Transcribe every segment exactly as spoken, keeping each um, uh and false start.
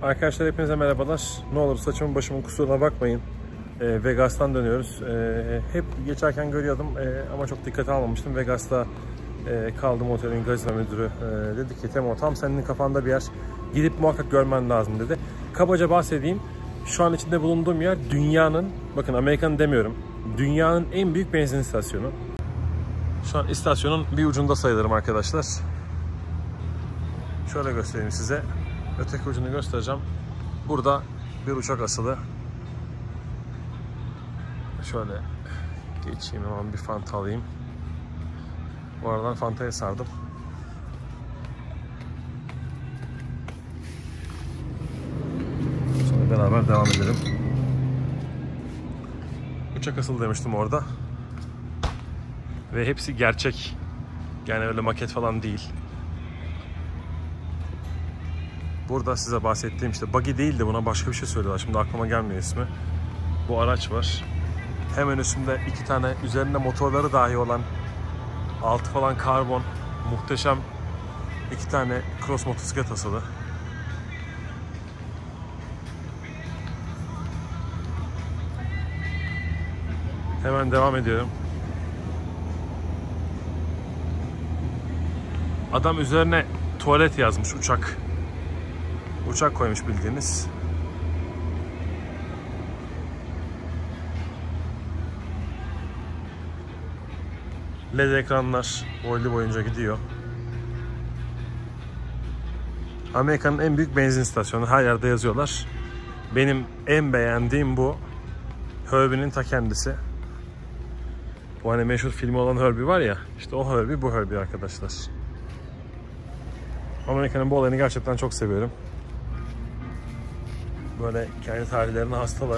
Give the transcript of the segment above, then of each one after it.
Arkadaşlar hepinize merhabalar. Ne olur saçımın başımın kusuruna bakmayın. E, Vegas'tan dönüyoruz. E, hep geçerken görüyordum e, ama çok dikkate almamıştım. Vegas'ta e, kaldım, otelin gazino müdürü e, dedi ki Temo tam senin kafanda bir yer, gidip muhakkak görmen lazım dedi. Kabaca bahsedeyim. Şu an içinde bulunduğum yer dünyanın, bakın Amerika'nın demiyorum, dünyanın en büyük benzin istasyonu. Şu an istasyonun bir ucunda sayılırım arkadaşlar. Şöyle göstereyim size. Öteki ucunu göstereceğim. Burada bir uçak asılı. Şöyle geçeyim, hemen bir Fanta alayım. Bu aralar Fanta'ya sardım. Sonra beraber devam edelim. Uçak asılı demiştim orada. Ve hepsi gerçek. Yani öyle maket falan değil. Burada size bahsettiğim işte buggy değil de buna başka bir şey söylüyorlar. Şimdi aklıma gelmiyor ismi. Bu araç var. Hemen üstünde iki tane, üzerinde motorları dahi olan, altı falan karbon, muhteşem iki tane cross motosiklet asılı. Hemen devam ediyorum. Adam üzerine tuvalet yazmış, uçak. Uçak koymuş bildiğiniz. L E D ekranlar boylu boyunca gidiyor. Amerika'nın en büyük benzin istasyonu. Her yerde yazıyorlar. Benim en beğendiğim bu. Herbie'nin ta kendisi. Bu hani meşhur filmi olan Herbie var ya. İşte o Herbie, bu Herbie arkadaşlar. Amerika'nın bu olayını gerçekten çok seviyorum. Böyle kendi tarihlerine hastalar.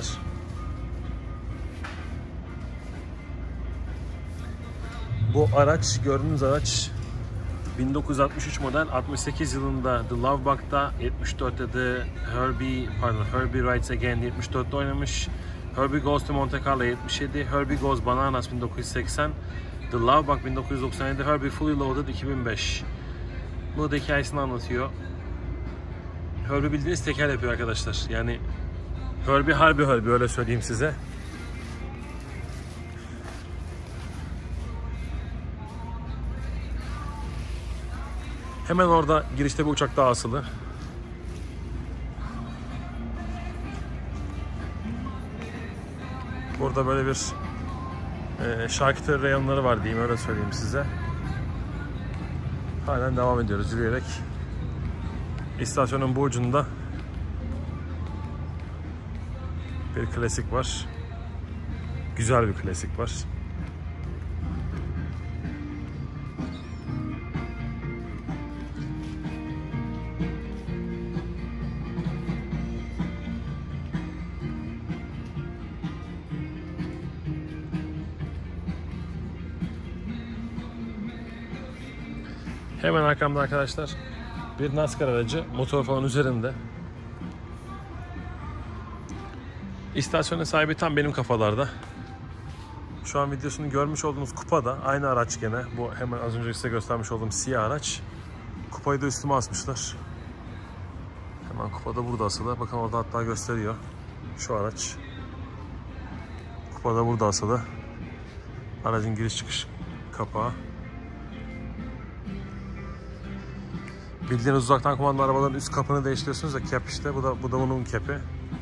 Bu araç, gördüğünüz araç bin dokuz yüz altmış üç model, altmış sekiz yılında The Love Bug'da, yetmiş dörtte de Herbie, pardon Herbie Rides Again yetmiş dörtte oynamış. Herbie Goes to Monte Carlo yetmiş yedi, Herbie Goes Bananas bin dokuz yüz seksen, The Love Bug bin dokuz yüz doksan yedi, Herbie Fully Loaded iki bin beş. Bu da hikayesini anlatıyor. Herbie bildiğiniz teker yapıyor arkadaşlar. Yani Herbie harbi Herbie, öyle söyleyeyim size. Hemen orada girişte bir uçak daha asılı. Burada böyle bir e, şarküteri reyonları var diyeyim, öyle söyleyeyim size. Halen devam ediyoruz yürüyerek. İstasyonun bu ucunda bir klasik var. Güzel bir klasik var. Hemen arkamda arkadaşlar bir NASCAR aracı, motor falan üzerinde. İstasyonun sahibi tam benim kafalarda. Şu an videosunu görmüş olduğunuz kupa da aynı araç gene. Bu hemen az önce size göstermiş olduğum siyah araç. Kupayı da üstüme asmışlar. Hemen kupa da burada asılı. Bakın orada hatta gösteriyor. Şu araç. Kupa da burada asılı. Aracın giriş çıkış kapağı. Bildiğiniz uzaktan kumandalı arabaların üst kapını değiştiriyorsunuz ya, cap işte. Bu da bu da bunun cap'i.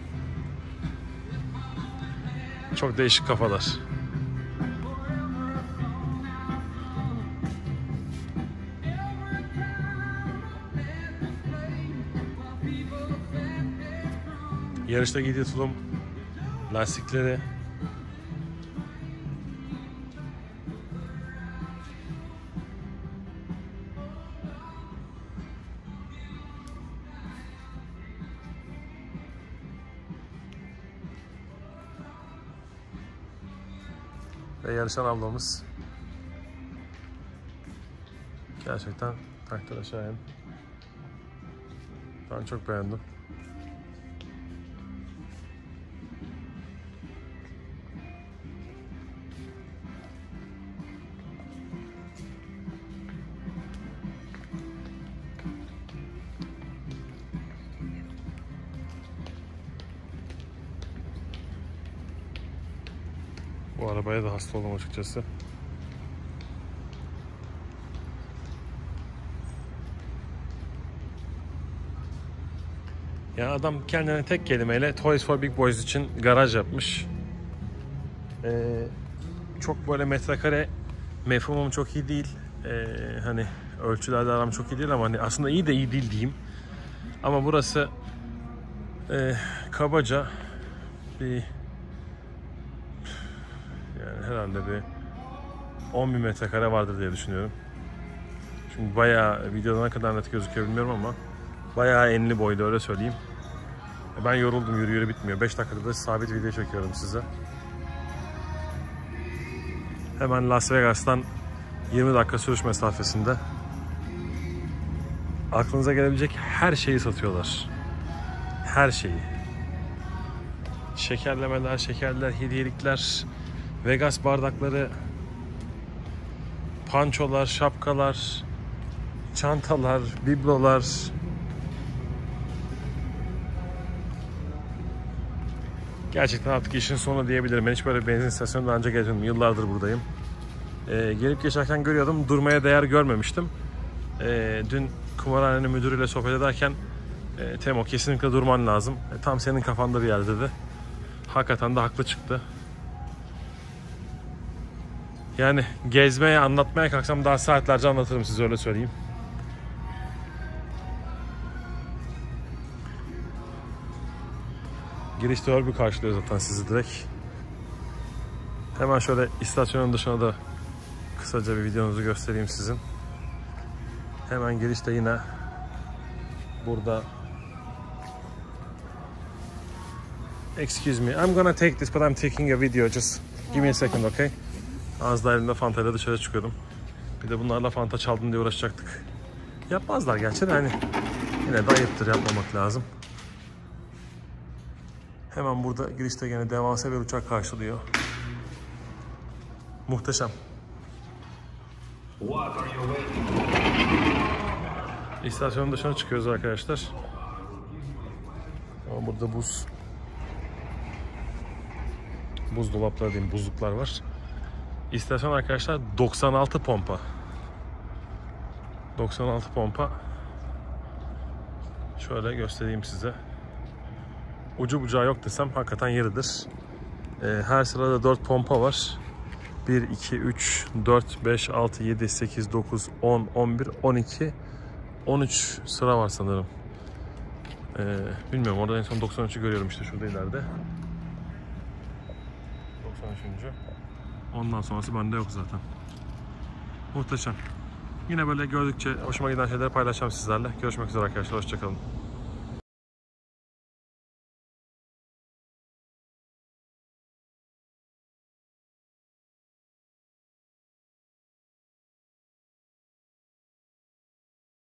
Çok değişik kafalar. Yarışta giydiği tulum lastikleri. Ve yarışan ablamız. Gerçekten takdire şayan. Ben çok beğendim. Bu arabaya da hasta oldum açıkçası. Ya adam kendine tek kelimeyle Toys for Big Boys için garaj yapmış. Ee, çok böyle metrekare mefhumum çok iyi değil. Ee, hani ölçülerle aram çok iyi değil ama hani aslında iyi de iyi değil diyeyim. Ama burası e, kabaca bir yani herhalde bir on bin metrekare vardır diye düşünüyorum. Şimdi bayağı videoda ne kadar net gözüküyor bilmiyorum ama bayağı enli boyda, öyle söyleyeyim. Ben yoruldum, yürü yürü bitmiyor. beş dakikada da sabit video çekiyorum size. Hemen Las Vegas'tan yirmi dakika sürüş mesafesinde. Aklınıza gelebilecek her şeyi satıyorlar. Her şeyi. Şekerlemeler, şekerler, hediyelikler, Vegas bardakları, pançolar, şapkalar, çantalar, biblolar. Gerçekten artık işin sonu diyebilirim. Ben hiç böyle benzin istasyonunda ancak gezmedim. Yıllardır buradayım. Ee, gelip geçerken görüyordum. Durmaya değer görmemiştim. Ee, dün kumarhanenin müdürüyle sohbet ederken e, Temo kesinlikle durman lazım. E, tam senin kafanda bir yer dedi. Hakikaten de haklı çıktı. Yani gezmeye, anlatmaya kalksam daha saatlerce anlatırım size, öyle söyleyeyim. Girişte Herbie karşılıyor zaten sizi direkt. Hemen şöyle istasyonun dışına da kısaca bir videonuzu göstereyim sizin. Hemen girişte yine burada excuse me, I'm gonna take this but I'm taking a video, just give me a second, okay? Az da elimde Fanta'yla dışarı çıkıyordum. Bir de bunlarla Fanta çaldım diye uğraşacaktık. Yapmazlar gerçi de hani yine de ayıptır, yapmamak lazım. Hemen burada girişte yine devasa bir uçak karşılıyor. Muhteşem. İstasyonun dışına çıkıyoruz arkadaşlar. Ama burada buz buzdolapları diyeyim, buzluklar var. İstasyon arkadaşlar doksan altı pompa. doksan altı pompa. Şöyle göstereyim size. Ucu bucağı yok desem hakikaten yeridir. Ee, her sırada dört pompa var. bir, iki, üç, dört, beş, altı, yedi, sekiz, dokuz, on, on bir, on iki, on üç sıra var sanırım. Ee, bilmiyorum, orada en son doksan üçü görüyorum işte şurada ileride. doksan üçüncü. Ondan sonrası bende yok zaten. Muhteşem. Yine böyle gördükçe hoşuma giden şeyleri paylaşacağım sizlerle. Görüşmek üzere arkadaşlar. Hoşçakalın.